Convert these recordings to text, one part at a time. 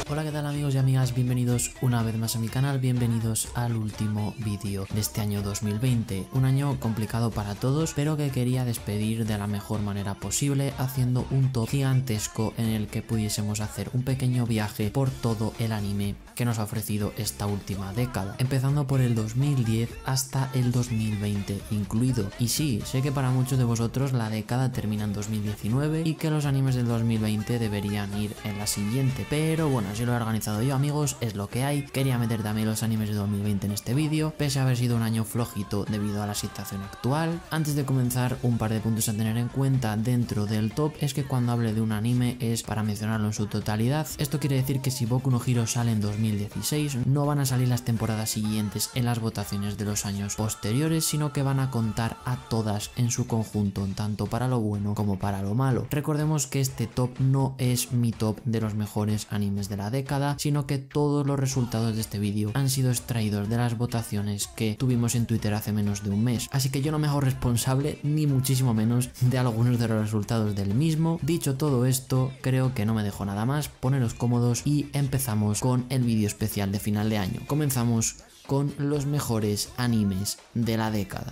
Hola, ¿qué tal amigos y amigas? Bienvenidos una vez más a mi canal, bienvenidos al último vídeo de este año 2020. Un año complicado para todos, pero que quería despedir de la mejor manera posible, haciendo un top gigantesco en el que pudiésemos hacer un pequeño viaje por todo el anime que nos ha ofrecido esta última década, empezando por el 2010 hasta el 2020 incluido. Y sí, sé que para muchos de vosotros la década termina en 2019 y que los animes del 2020 deberían ir en la siguiente, pero bueno, así lo he organizado yo, amigos, es lo que hay. Quería meter también los animes de 2020 en este vídeo, pese a haber sido un año flojito debido a la situación actual. Antes de comenzar, un par de puntos a tener en cuenta dentro del top es que cuando hable de un anime es para mencionarlo en su totalidad. Esto quiere decir que si Boku no Hero sale en 2016, no van a salir las temporadas siguientes en las votaciones de los años posteriores, sino que van a contar a todas en su conjunto, tanto para lo bueno como para lo malo. Recordemos que este top no es mi top de los mejores animes de la década, sino que todos los resultados de este vídeo han sido extraídos de las votaciones que tuvimos en Twitter hace menos de un mes, así que yo no me hago responsable ni muchísimo menos de algunos de los resultados del mismo. Dicho todo esto, creo que no me dejo nada más, poneros cómodos y empezamos con el vídeo especial de final de año. Comenzamos con los mejores animes de la década.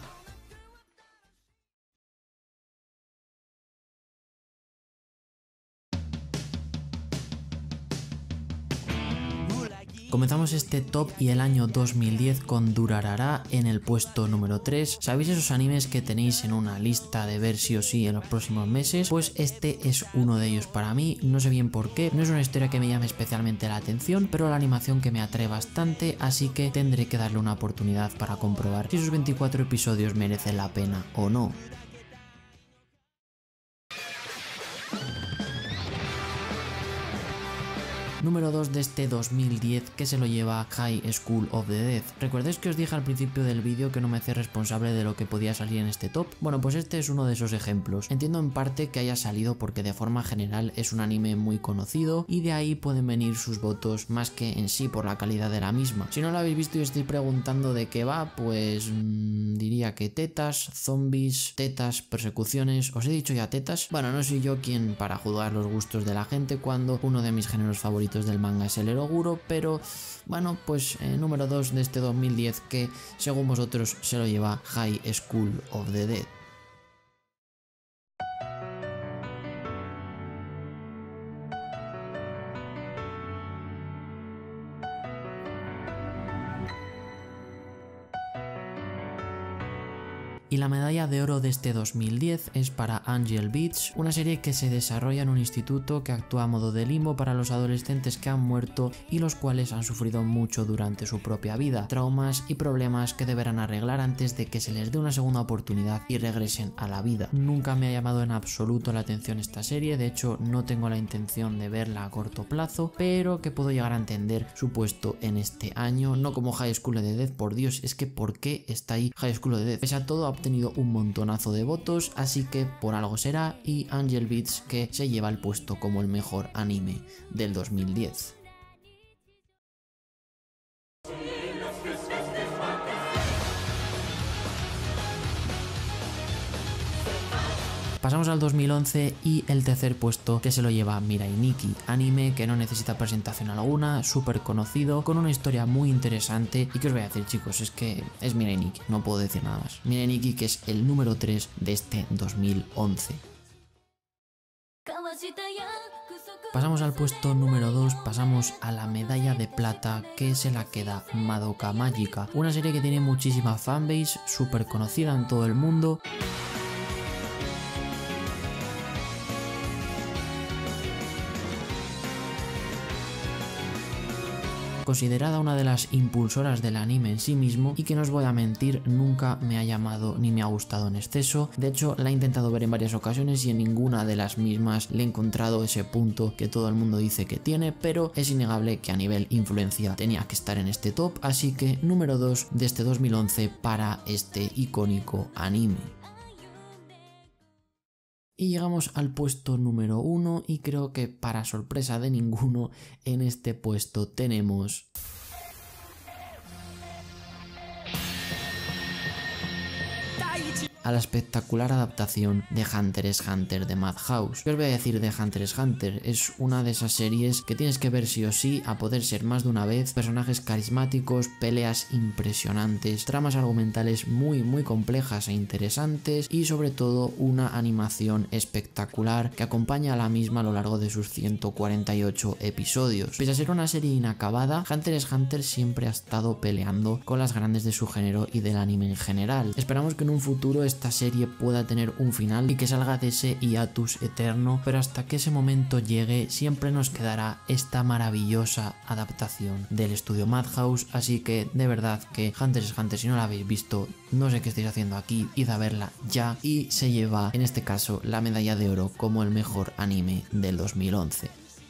Comenzamos este top y el año 2010 con Durarara en el puesto número 3. ¿Sabéis esos animes que tenéis en una lista de ver sí o sí en los próximos meses? Pues este es uno de ellos para mí, no sé bien por qué, no es una historia que me llame especialmente la atención, pero la animación que me atrae bastante, así que tendré que darle una oportunidad para comprobar si sus 24 episodios merecen la pena o no. Número 2 de este 2010 que se lo lleva High School of the Dead. ¿Recordáis que os dije al principio del vídeo que no me hacía responsable de lo que podía salir en este top? Bueno, pues este es uno de esos ejemplos. Entiendo en parte que haya salido porque de forma general es un anime muy conocido y de ahí pueden venir sus votos más que en sí por la calidad de la misma. Si no lo habéis visto y estáis preguntando de qué va, pues diría que tetas, zombies, tetas, persecuciones. ¿Os he dicho ya tetas? Bueno, no soy yo quien para juzgar los gustos de la gente cuando uno de mis géneros favoritos del manga es el eroguro, pero bueno, pues número 2 de este 2010 que según vosotros se lo lleva High School of the Dead. Y la medalla de oro de este 2010 es para Angel Beats, una serie que se desarrolla en un instituto que actúa a modo de limbo para los adolescentes que han muerto y los cuales han sufrido mucho durante su propia vida, traumas y problemas que deberán arreglar antes de que se les dé una segunda oportunidad y regresen a la vida. Nunca me ha llamado en absoluto la atención esta serie, de hecho no tengo la intención de verla a corto plazo, pero que puedo llegar a entender su puesto en este año, no como High School of the Dead. Por Dios, es que ¿por qué está ahí High School of the Dead? Pese a todo ha obtenido un montonazo de votos, así que por algo será, y Angel Beats que se lleva el puesto como el mejor anime del 2010. Pasamos al 2011 y el tercer puesto que se lo lleva Mirai Nikki, anime que no necesita presentación alguna, súper conocido, con una historia muy interesante y que os voy a decir, chicos, es que es Mirai Nikki, no puedo decir nada más. Mirai Nikki, que es el número 3 de este 2011. Pasamos al puesto número 2, pasamos a la medalla de plata que se la queda Madoka Mágica, una serie que tiene muchísima fanbase, súper conocida en todo el mundo. Considerada una de las impulsoras del anime en sí mismo y que no os voy a mentir, nunca me ha llamado ni me ha gustado en exceso. De hecho, la he intentado ver en varias ocasiones y en ninguna de las mismas le he encontrado ese punto que todo el mundo dice que tiene, pero es innegable que a nivel influencia tenía que estar en este top, así que número 2 de este 2011 para este icónico anime. Y llegamos al puesto número 1 y creo que para sorpresa de ninguno en este puesto tenemos a la espectacular adaptación de Hunter x Hunter de Madhouse. ¿Qué os voy a decir de Hunter x Hunter? Es una de esas series que tienes que ver sí o sí, a poder ser más de una vez, personajes carismáticos, peleas impresionantes, tramas argumentales muy complejas e interesantes y sobre todo una animación espectacular que acompaña a la misma a lo largo de sus 148 episodios. Pese a ser una serie inacabada, Hunter x Hunter siempre ha estado peleando con las grandes de su género y del anime en general. Esperamos que en un futuro esta serie pueda tener un final y que salga de ese hiatus eterno, pero hasta que ese momento llegue siempre nos quedará esta maravillosa adaptación del estudio Madhouse, así que de verdad que Hunter x Hunter, si no la habéis visto, no sé qué estáis haciendo aquí, id a verla ya, y se lleva en este caso la medalla de oro como el mejor anime del 2011.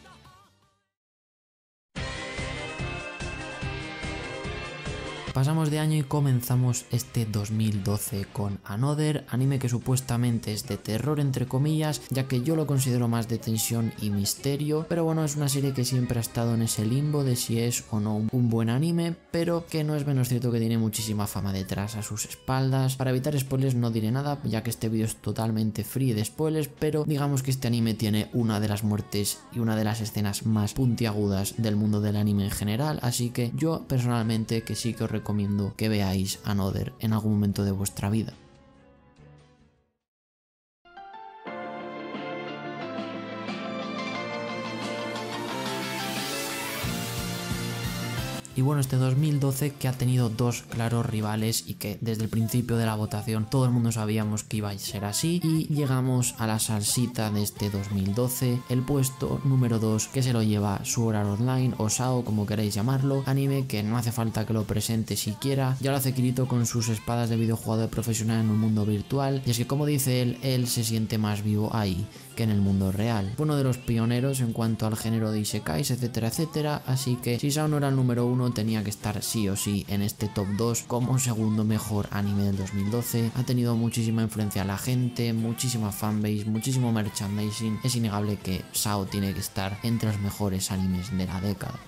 Pasamos de año y comenzamos este 2012 con Another, anime que supuestamente es de terror entre comillas, ya que yo lo considero más de tensión y misterio, pero bueno, es una serie que siempre ha estado en ese limbo de si es o no un buen anime, pero que no es menos cierto que tiene muchísima fama detrás a sus espaldas. Para evitar spoilers no diré nada, ya que este vídeo es totalmente free de spoilers, pero digamos que este anime tiene una de las muertes y una de las escenas más puntiagudas del mundo del anime en general, así que yo personalmente que sí que os recomiendo que veáis Another en algún momento de vuestra vida. Y bueno, este 2012 que ha tenido dos claros rivales y que desde el principio de la votación todo el mundo sabíamos que iba a ser así, y llegamos a la salsita de este 2012, el puesto número 2 que se lo lleva Sword Art Online o SAO como queréis llamarlo, anime que no hace falta que lo presente siquiera, ya lo hace Kirito con sus espadas de videojugador profesional en un mundo virtual, y es que como dice él se siente más vivo ahí que en el mundo real. Fue uno de los pioneros en cuanto al género de isekais, etcétera, etcétera, así que si SAO no era el número 1, tenía que estar sí o sí en este top 2 como segundo mejor anime del 2012. Ha tenido muchísima influencia a la gente, muchísima fanbase, muchísimo merchandising. Es innegable que SAO tiene que estar entre los mejores animes de la década.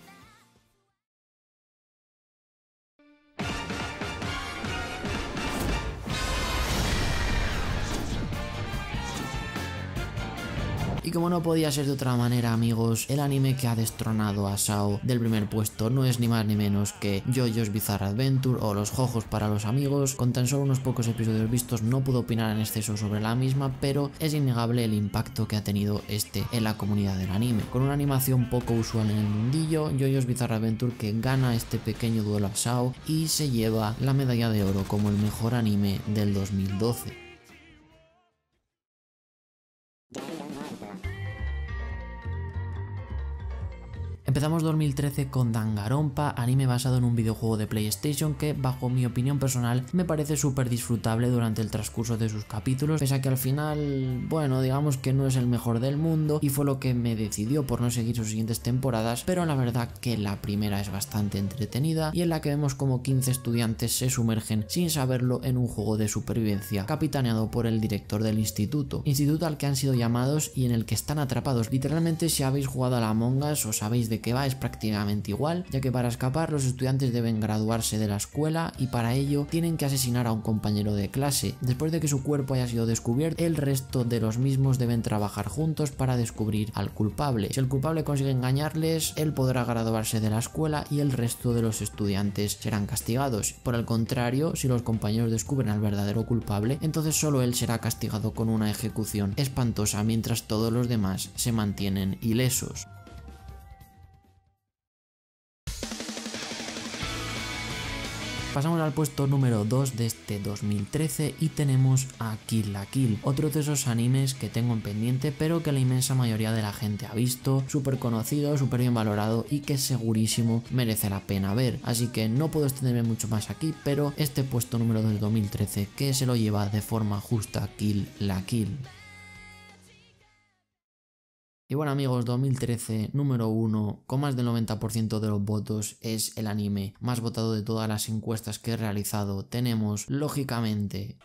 Y como no podía ser de otra manera, amigos, el anime que ha destronado a SAO del primer puesto no es ni más ni menos que JoJo's Bizarre Adventure o Los Jojos para los amigos. Con tan solo unos pocos episodios vistos no puedo opinar en exceso sobre la misma, pero es innegable el impacto que ha tenido este en la comunidad del anime. Con una animación poco usual en el mundillo, JoJo's Bizarre Adventure que gana este pequeño duelo a SAO y se lleva la medalla de oro como el mejor anime del 2012. Empezamos 2013 con Danganronpa, anime basado en un videojuego de PlayStation que, bajo mi opinión personal, me parece súper disfrutable durante el transcurso de sus capítulos, pese a que al final, bueno, digamos que no es el mejor del mundo y fue lo que me decidió por no seguir sus siguientes temporadas, pero la verdad que la primera es bastante entretenida y en la que vemos como 15 estudiantes se sumergen sin saberlo en un juego de supervivencia capitaneado por el director del instituto al que han sido llamados y en el que están atrapados. Literalmente, si habéis jugado a la Among Us o sabéis de qué va, es prácticamente igual, ya que para escapar los estudiantes deben graduarse de la escuela y para ello tienen que asesinar a un compañero de clase. Después de que su cuerpo haya sido descubierto, el resto de los mismos deben trabajar juntos para descubrir al culpable. Si el culpable consigue engañarles, él podrá graduarse de la escuela y el resto de los estudiantes serán castigados. Por el contrario, si los compañeros descubren al verdadero culpable, entonces solo él será castigado con una ejecución espantosa mientras todos los demás se mantienen ilesos. Pasamos al puesto número 2 de este 2013 y tenemos a Kill la Kill, otro de esos animes que tengo en pendiente pero que la inmensa mayoría de la gente ha visto, súper conocido, súper bien valorado y que segurísimo merece la pena ver, así que no puedo extenderme mucho más aquí, pero este puesto número 2 del 2013 que se lo lleva de forma justa Kill la Kill. Y bueno, amigos, 2013, número 1, con más del 90% de los votos, es el anime más votado de todas las encuestas que he realizado. Tenemos, lógicamente,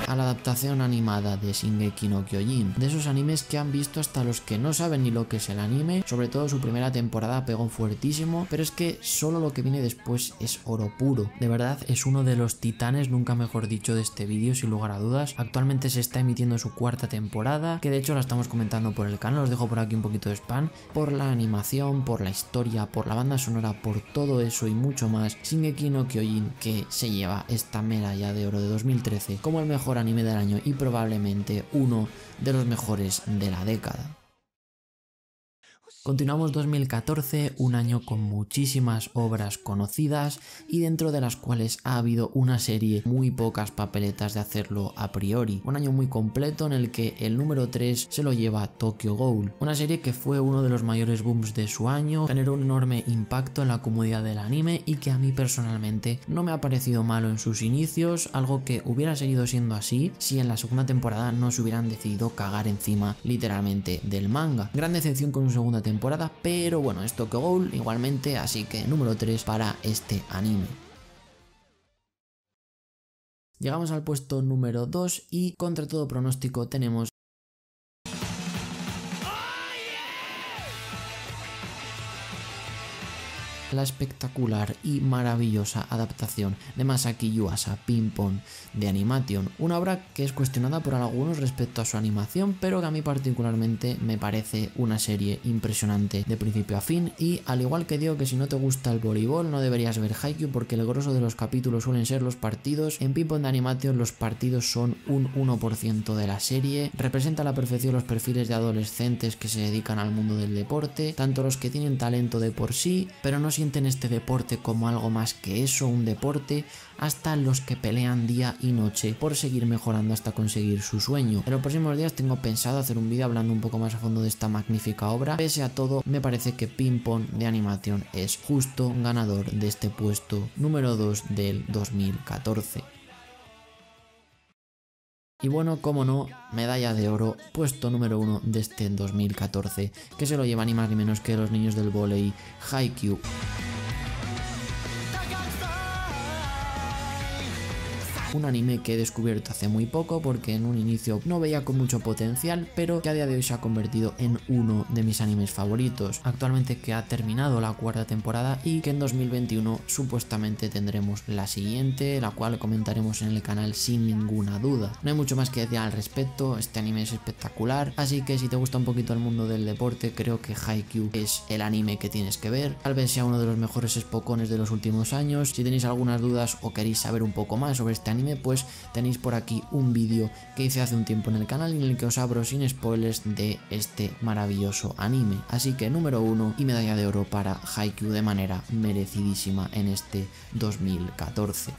a la adaptación animada de Shingeki no Kyojin, de esos animes que han visto hasta los que no saben ni lo que es el anime. Sobre todo su primera temporada pegó fuertísimo, pero es que solo lo que viene después es oro puro. De verdad es uno de los titanes, nunca mejor dicho, de este vídeo, sin lugar a dudas. Actualmente se está emitiendo su cuarta temporada, que de hecho la estamos comentando por el canal, os dejo por aquí un poquito de spam, por la animación, por la historia, por la banda sonora, por todo eso y mucho más. Shingeki no Kyojin, que se lleva esta medalla de oro de 2013 como el mejor anime del año y probablemente uno de los mejores de la década. Continuamos 2014, un año con muchísimas obras conocidas y dentro de las cuales ha habido una serie, muy pocas papeletas de hacerlo a priori. Un año muy completo en el que el número 3 se lo lleva Tokyo Ghoul, una serie que fue uno de los mayores booms de su año, generó un enorme impacto en la comunidad del anime y que a mí personalmente no me ha parecido malo en sus inicios, algo que hubiera seguido siendo así si en la segunda temporada no se hubieran decidido cagar encima literalmente del manga. Gran decepción con su segunda temporada, pero bueno, es Tokyo Ghoul igualmente, así que número 3 para este anime. Llegamos al puesto número 2 y contra todo pronóstico tenemos la espectacular y maravillosa adaptación de Masaaki Yuasa, Ping Pong de Animation, una obra que es cuestionada por algunos respecto a su animación, pero que a mí particularmente me parece una serie impresionante de principio a fin. Y al igual que digo que si no te gusta el voleibol no deberías ver Haikyuu, porque el grosso de los capítulos suelen ser los partidos. En Ping Pong de Animation los partidos son un 1% de la serie, representa a la perfección los perfiles de adolescentes que se dedican al mundo del deporte, tanto los que tienen talento de por sí, pero no sienten este deporte como algo más que eso, un deporte, hasta los que pelean día y noche por seguir mejorando hasta conseguir su sueño. En los próximos días tengo pensado hacer un vídeo hablando un poco más a fondo de esta magnífica obra. Pese a todo, me parece que Ping Pong de Animation es justo ganador de este puesto número 2 del 2014. Y bueno, como no, medalla de oro, puesto número 1 de este 2014, que se lo lleva ni más ni menos que los niños del vóley, Haikyuu. Un anime que he descubierto hace muy poco porque en un inicio no veía con mucho potencial, pero que a día de hoy se ha convertido en uno de mis animes favoritos. Actualmente que ha terminado la cuarta temporada y que en 2021 supuestamente tendremos la siguiente, la cual comentaremos en el canal sin ninguna duda. No hay mucho más que decir al respecto, este anime es espectacular, así que si te gusta un poquito el mundo del deporte, creo que Haikyuu es el anime que tienes que ver. Tal vez sea uno de los mejores espocones de los últimos años. Si tenéis algunas dudas o queréis saber un poco más sobre este anime, pues tenéis por aquí un vídeo que hice hace un tiempo en el canal en el que os abro sin spoilers de este maravilloso anime. Así que número 1 y medalla de oro para Haikyuu de manera merecidísima en este 2014.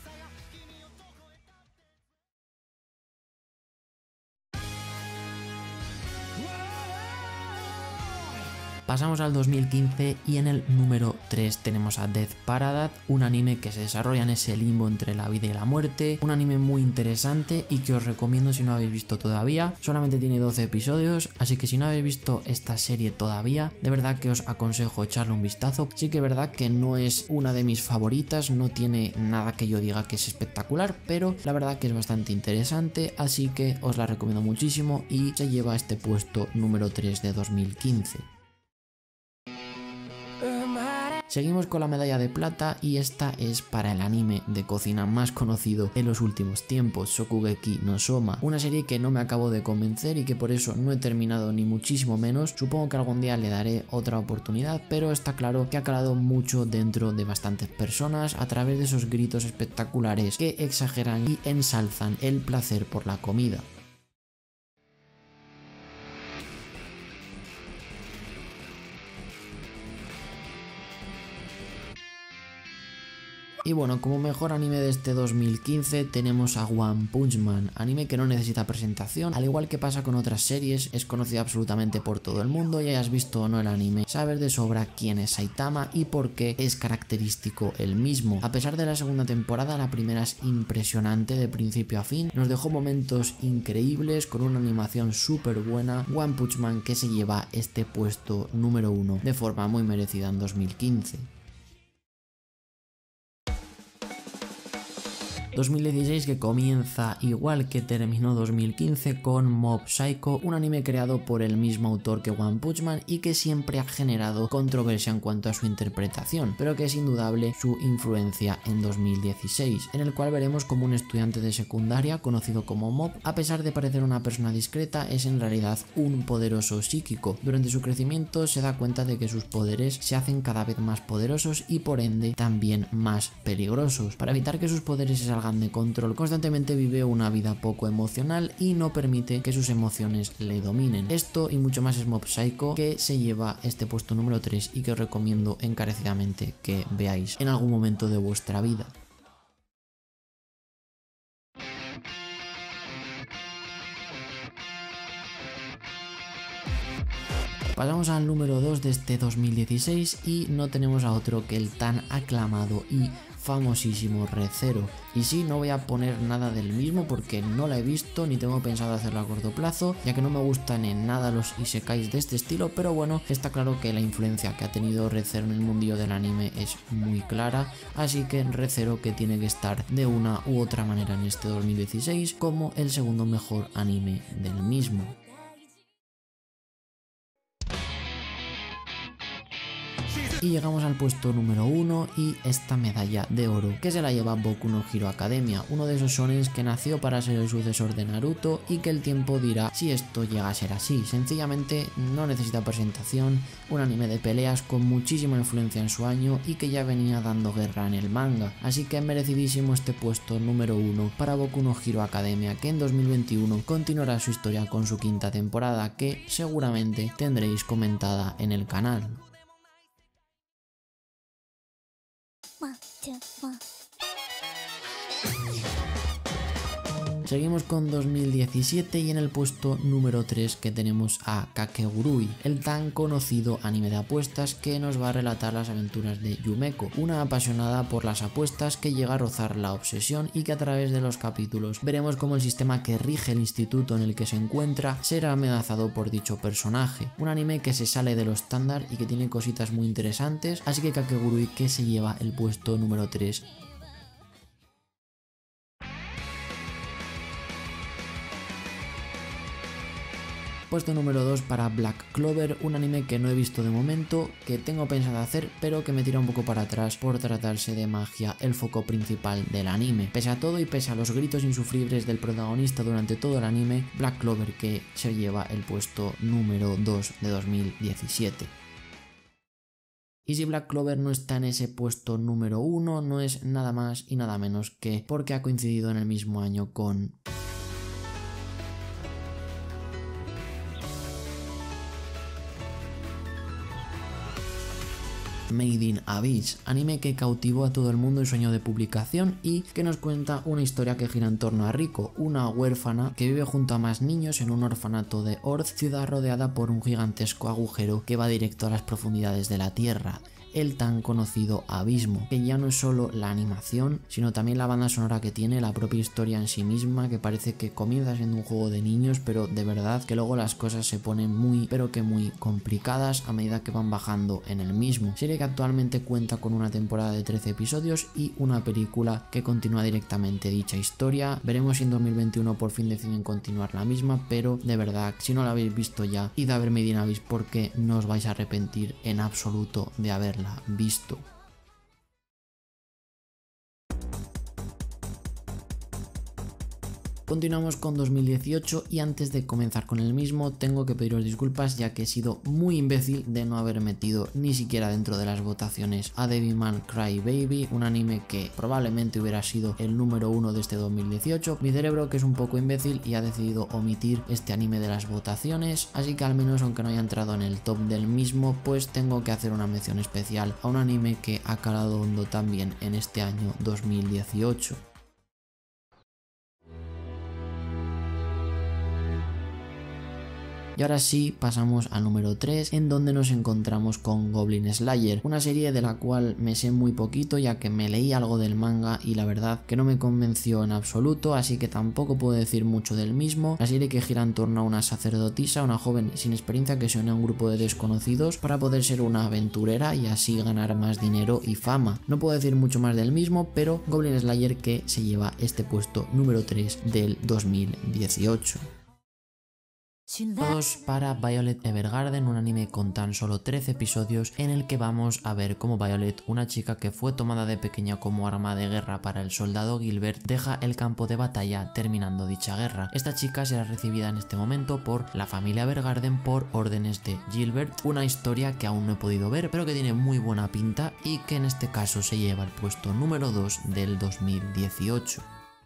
Pasamos al 2015 y en el número 3 tenemos a Death Paradise, un anime que se desarrolla en ese limbo entre la vida y la muerte, un anime muy interesante y que os recomiendo si no habéis visto todavía. Solamente tiene 12 episodios, así que si no habéis visto esta serie todavía, de verdad que os aconsejo echarle un vistazo. Sí que es verdad que no es una de mis favoritas, no tiene nada que yo diga que es espectacular, pero la verdad que es bastante interesante, así que os la recomiendo muchísimo y se lleva este puesto número 3 de 2015. Seguimos con la medalla de plata y esta es para el anime de cocina más conocido en los últimos tiempos, Shokugeki no Soma, una serie que no me acabo de convencer y que por eso no he terminado ni muchísimo menos. Supongo que algún día le daré otra oportunidad, pero está claro que ha calado mucho dentro de bastantes personas a través de esos gritos espectaculares que exageran y ensalzan el placer por la comida. Y bueno, como mejor anime de este 2015 tenemos a One Punch Man, anime que no necesita presentación, al igual que pasa con otras series, es conocido absolutamente por todo el mundo, y hayas visto o no el anime, sabes de sobra quién es Saitama y por qué es característico el mismo. A pesar de la segunda temporada, la primera es impresionante de principio a fin, nos dejó momentos increíbles con una animación súper buena. One Punch Man que se lleva este puesto número 1 de forma muy merecida en 2015. 2016 que comienza igual que terminó 2015 con Mob Psycho, un anime creado por el mismo autor que One Punch Man y que siempre ha generado controversia en cuanto a su interpretación, pero que es indudable su influencia en 2016, en el cual veremos como un estudiante de secundaria conocido como Mob, a pesar de parecer una persona discreta, es en realidad un poderoso psíquico. Durante su crecimiento se da cuenta de que sus poderes se hacen cada vez más poderosos y por ende también más peligrosos. Para evitar que sus poderes se salgan de control, constantemente vive una vida poco emocional y no permite que sus emociones le dominen. Esto y mucho más es Mob Psycho, que se lleva este puesto número 3 y que os recomiendo encarecidamente que veáis en algún momento de vuestra vida. Pasamos al número 2 de este 2016 y no tenemos a otro que el tan aclamado y famosísimo Re:Zero. Y sí, no voy a poner nada del mismo porque no la he visto ni tengo pensado hacerlo a corto plazo, ya que no me gustan en nada los isekais de este estilo, pero bueno, está claro que la influencia que ha tenido Re:Zero en el mundillo del anime es muy clara, así que Re:Zero que tiene que estar de una u otra manera en este 2016 como el segundo mejor anime del mismo. Y llegamos al puesto número 1 y esta medalla de oro que se la lleva Boku no Hero Academia, uno de esos shonens que nació para ser el sucesor de Naruto y que el tiempo dirá si esto llega a ser así. Sencillamente no necesita presentación, un anime de peleas con muchísima influencia en su año y que ya venía dando guerra en el manga, así que merecidísimo este puesto número 1 para Boku no Hero Academia, que en 2021 continuará su historia con su quinta temporada que seguramente tendréis comentada en el canal. Seguimos con 2017 y en el puesto número 3 que tenemos a Kakegurui, el tan conocido anime de apuestas que nos va a relatar las aventuras de Yumeko, una apasionada por las apuestas que llega a rozar la obsesión y que a través de los capítulos veremos cómo el sistema que rige el instituto en el que se encuentra será amenazado por dicho personaje. Un anime que se sale de lo estándar y que tiene cositas muy interesantes, así que Kakegurui que se lleva el puesto número 3. Puesto número 2 para Black Clover, un anime que no he visto de momento, que tengo pensado hacer, pero que me tira un poco para atrás por tratarse de magia, el foco principal del anime. Pese a todo y pese a los gritos insufribles del protagonista durante todo el anime, Black Clover que se lleva el puesto número 2 de 2017. Y si Black Clover no está en ese puesto número 1, no es nada más y nada menos que porque ha coincidido en el mismo año con Made in Abyss, anime que cautivó a todo el mundo en su año de publicación y que nos cuenta una historia que gira en torno a Riko, una huérfana que vive junto a más niños en un orfanato de Orth, ciudad rodeada por un gigantesco agujero que va directo a las profundidades de la tierra. El tan conocido Abismo, que ya no es solo la animación, sino también la banda sonora que tiene, la propia historia en sí misma, que parece que comienza siendo un juego de niños, pero de verdad que luego las cosas se ponen muy, pero que muy complicadas a medida que van bajando en el mismo. Serie que actualmente cuenta con una temporada de 13 episodios y una película que continúa directamente dicha historia. Veremos si en 2021 por fin deciden continuar la misma, pero de verdad, si no la habéis visto ya, id a ver Made in Abyss porque no os vais a arrepentir en absoluto de haberla visto. Continuamos con 2018 y antes de comenzar con el mismo tengo que pediros disculpas ya que he sido muy imbécil de no haber metido ni siquiera dentro de las votaciones a Devilman Crybaby, un anime que probablemente hubiera sido el número 1 de este 2018. Mi cerebro, que es un poco imbécil, y ha decidido omitir este anime de las votaciones, así que al menos aunque no haya entrado en el top del mismo, pues tengo que hacer una mención especial a un anime que ha calado hondo también en este año 2018. Y ahora sí, pasamos al número 3, en donde nos encontramos con Goblin Slayer, una serie de la cual me sé muy poquito ya que me leí algo del manga y la verdad que no me convenció en absoluto, así que tampoco puedo decir mucho del mismo. La serie que gira en torno a una sacerdotisa, una joven sin experiencia que se une a un grupo de desconocidos para poder ser una aventurera y así ganar más dinero y fama. No puedo decir mucho más del mismo, pero Goblin Slayer que se lleva este puesto número 3 del 2018. Todos para Violet Evergarden, un anime con tan solo 13 episodios en el que vamos a ver cómo Violet, una chica que fue tomada de pequeña como arma de guerra para el soldado Gilbert, deja el campo de batalla terminando dicha guerra. Esta chica será recibida en este momento por la familia Evergarden por órdenes de Gilbert, una historia que aún no he podido ver pero que tiene muy buena pinta y que en este caso se lleva el puesto número 2 del 2018.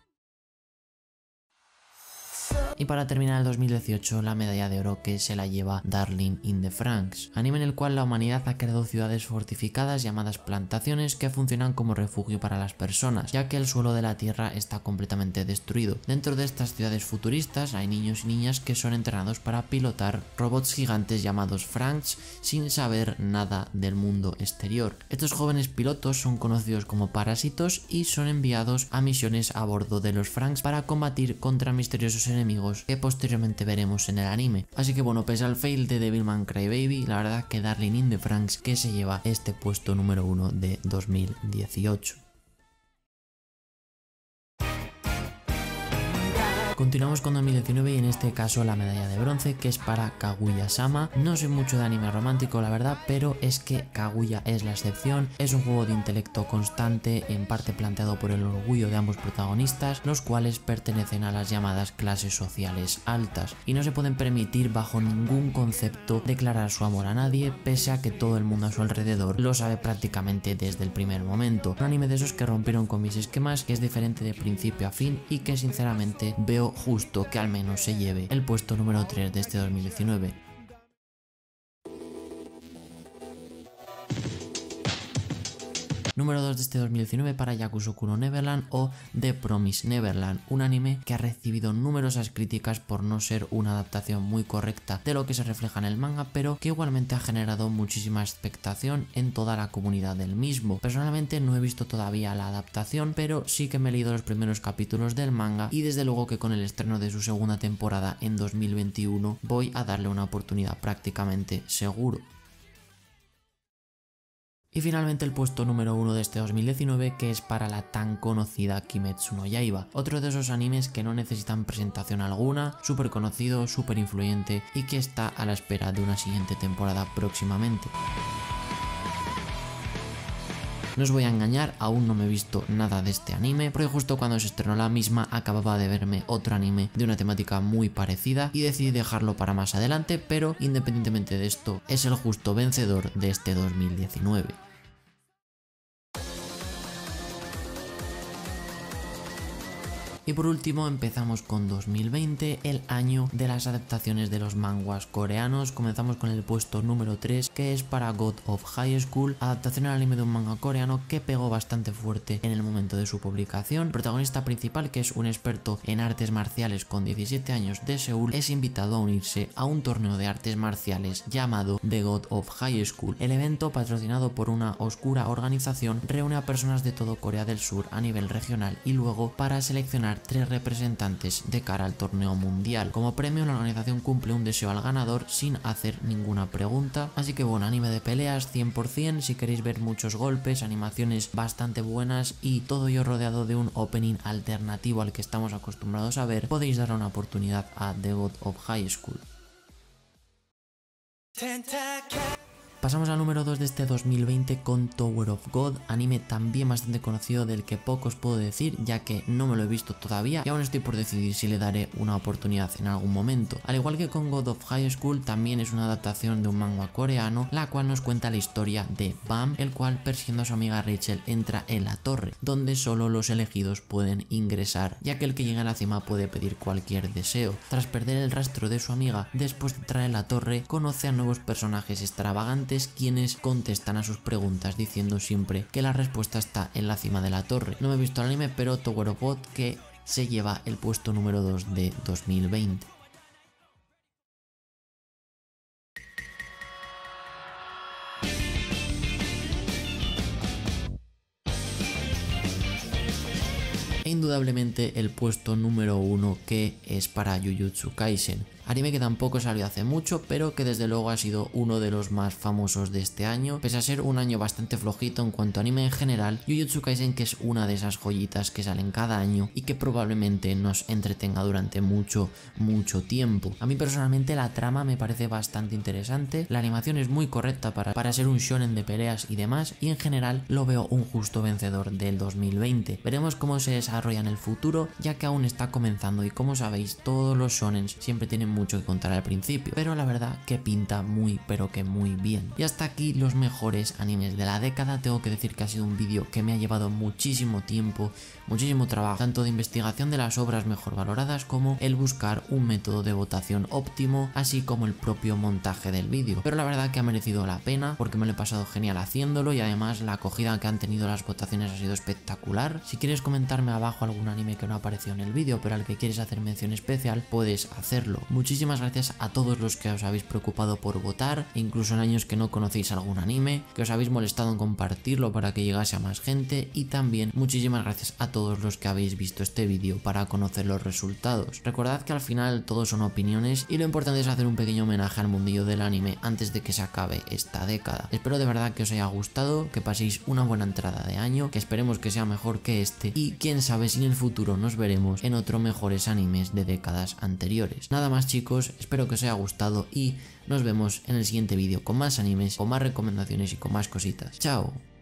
Y para terminar el 2018, la medalla de oro que se la lleva Darling in the Franxx, anime en el cual la humanidad ha creado ciudades fortificadas llamadas plantaciones que funcionan como refugio para las personas, ya que el suelo de la tierra está completamente destruido. Dentro de estas ciudades futuristas hay niños y niñas que son entrenados para pilotar robots gigantes llamados Franxx sin saber nada del mundo exterior. Estos jóvenes pilotos son conocidos como parásitos y son enviados a misiones a bordo de los Franxx para combatir contra misteriosos enemigos que posteriormente veremos en el anime. Así que bueno, pese al fail de Devilman Crybaby, la verdad que Darling in the Franxx que se lleva este puesto número 1 de 2018. Continuamos con 2019 y en este caso la medalla de bronce que es para Kaguya-sama. No soy mucho de anime romántico la verdad, pero es que Kaguya es la excepción. Es un juego de intelecto constante, en parte planteado por el orgullo de ambos protagonistas, los cuales pertenecen a las llamadas clases sociales altas y no se pueden permitir bajo ningún concepto declarar su amor a nadie, pese a que todo el mundo a su alrededor lo sabe prácticamente desde el primer momento. Un anime de esos que rompieron con mis esquemas, que es diferente de principio a fin y que sinceramente veo justo que al menos se lleve el puesto número 3 de este 2019. Número 2 de este 2019 para Yakusoku no Neverland o The Promised Neverland, un anime que ha recibido numerosas críticas por no ser una adaptación muy correcta de lo que se refleja en el manga, pero que igualmente ha generado muchísima expectación en toda la comunidad del mismo. Personalmente no he visto todavía la adaptación, pero sí que me he leído los primeros capítulos del manga y desde luego que con el estreno de su segunda temporada en 2021 voy a darle una oportunidad prácticamente seguro. Y finalmente el puesto número 1 de este 2019 que es para la tan conocida Kimetsu no Yaiba, otro de esos animes que no necesitan presentación alguna, súper conocido, súper influyente y que está a la espera de una siguiente temporada próximamente. No os voy a engañar, aún no me he visto nada de este anime, porque justo cuando se estrenó la misma acababa de verme otro anime de una temática muy parecida y decidí dejarlo para más adelante, pero independientemente de esto, es el justo vencedor de este 2019. Y por último empezamos con 2020, el año de las adaptaciones de los manguas coreanos. Comenzamos con el puesto número 3 que es para God of High School, adaptación al anime de un manga coreano que pegó bastante fuerte en el momento de su publicación. El protagonista principal, que es un experto en artes marciales con 17 años de Seúl, es invitado a unirse a un torneo de artes marciales llamado The God of High School. El evento, patrocinado por una oscura organización, reúne a personas de todo Corea del Sur a nivel regional y luego para seleccionar 3 representantes de cara al torneo mundial. Como premio, la organización cumple un deseo al ganador sin hacer ninguna pregunta. Así que bueno, anime de peleas 100%, si queréis ver muchos golpes, animaciones bastante buenas y todo ello rodeado de un opening alternativo al que estamos acostumbrados a ver, podéis dar una oportunidad a The God of High School. Pasamos al número 2 de este 2020 con Tower of God, anime también bastante conocido del que poco os puedo decir ya que no me lo he visto todavía y aún estoy por decidir si le daré una oportunidad en algún momento. Al igual que con God of High School, también es una adaptación de un manga coreano, la cual nos cuenta la historia de Bam, el cual persiguiendo a su amiga Rachel entra en la torre, donde solo los elegidos pueden ingresar, ya que el que llega a la cima puede pedir cualquier deseo. Tras perder el rastro de su amiga después de entrar en la torre, conoce a nuevos personajes extravagantes quienes contestan a sus preguntas diciendo siempre que la respuesta está en la cima de la torre. No me he visto el anime, pero Tower of God que se lleva el puesto número 2 de 2020. indudablemente el puesto número 1, que es para Jujutsu Kaisen. Anime que tampoco salió hace mucho, pero que desde luego ha sido uno de los más famosos de este año. Pese a ser un año bastante flojito en cuanto a anime en general, Jujutsu Kaisen que es una de esas joyitas que salen cada año y que probablemente nos entretenga durante mucho tiempo. A mí personalmente la trama me parece bastante interesante, la animación es muy correcta para ser un shonen de peleas y demás, y en general lo veo un justo vencedor del 2020. Veremos cómo se desarrolla en el futuro, ya que aún está comenzando y como sabéis todos los shonens siempre tienen mucho que contar al principio, pero la verdad que pinta muy pero que muy bien. Y hasta aquí los mejores animes de la década. Tengo que decir que ha sido un vídeo que me ha llevado muchísimo tiempo, muchísimo trabajo, tanto de investigación de las obras mejor valoradas como el buscar un método de votación óptimo, así como el propio montaje del vídeo. Pero la verdad que ha merecido la pena porque me lo he pasado genial haciéndolo y además la acogida que han tenido las votaciones ha sido espectacular. Si quieres comentarme abajo algún anime que no apareció en el vídeo pero al que quieres hacer mención especial, puedes hacerlo. Muchísimas gracias a todos los que os habéis preocupado por votar, incluso en años que no conocéis algún anime, que os habéis molestado en compartirlo para que llegase a más gente, y también muchísimas gracias a todos los que habéis visto este vídeo para conocer los resultados. Recordad que al final todos son opiniones y lo importante es hacer un pequeño homenaje al mundillo del anime antes de que se acabe esta década. Espero de verdad que os haya gustado, que paséis una buena entrada de año, que esperemos que sea mejor que este y quién sabe si en el futuro nos veremos en otros mejores animes de décadas anteriores. Nada más chicos, espero que os haya gustado y nos vemos en el siguiente vídeo con más animes, con más recomendaciones y con más cositas. ¡Chao!